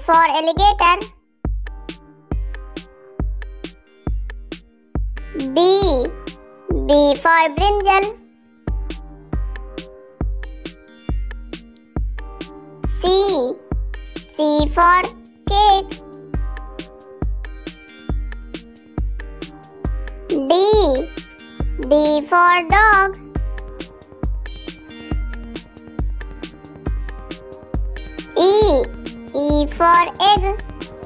for alligator. B for brinjal. C for cake. D for dog. E for egg.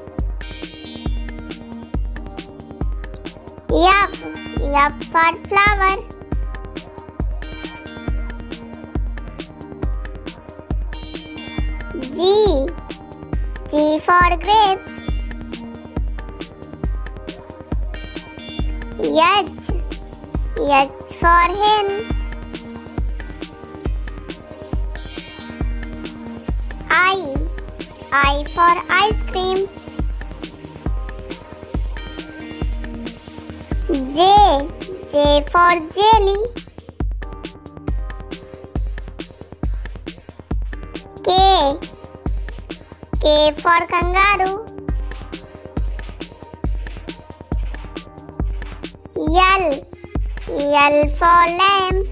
F for flower. G for grapes. H for hen. I for ice cream. J for jelly. K for kangaroo. L for lamb.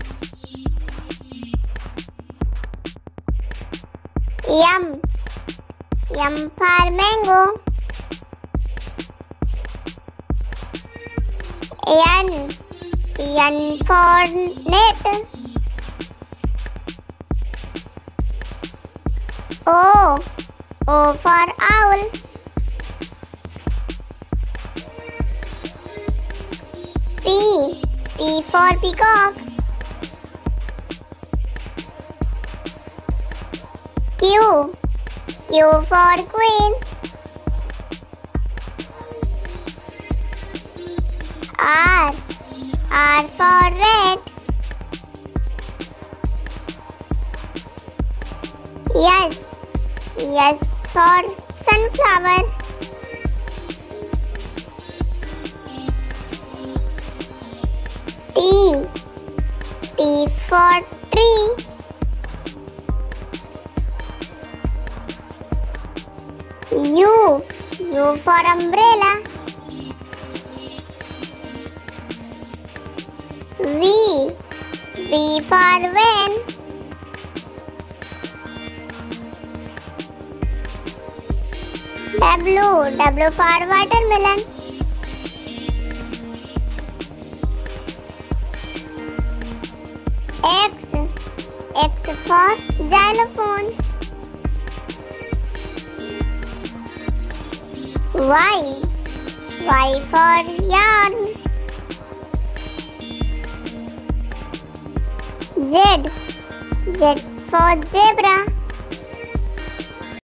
M for mango. N for net. O for owl. P for peacock. Q for queen. R for rat. S for sunflower. T for tree. U for umbrella. V for van. W for watermelon. X for xylophone. Y for yarn. Z for zebra.